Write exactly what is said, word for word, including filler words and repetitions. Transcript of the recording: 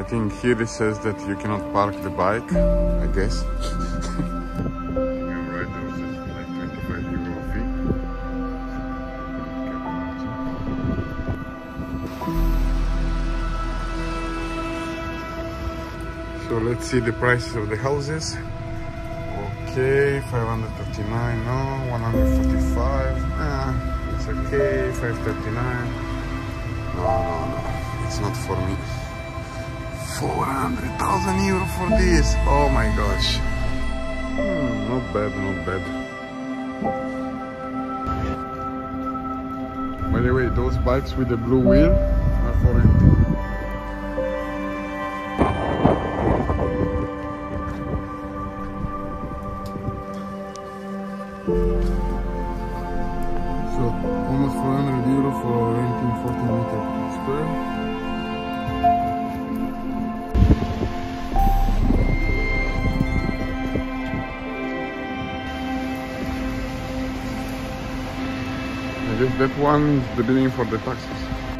think here it says that you cannot park the bike, I guess. I'm right, there was just like twenty-five euro fee. So let's see the prices of the houses. Okay, five hundred thirty-nine, no, one hundred forty-five, ah, it's okay, five thirty-nine. No, no, no, it's not for me. four hundred thousand euro for this, oh my gosh. Hmm, not bad, not bad. By the way, those bikes with the blue wheel are for renting. So almost four hundred euro for renting fourteen meter square. I guess that one is the bidding for the taxes.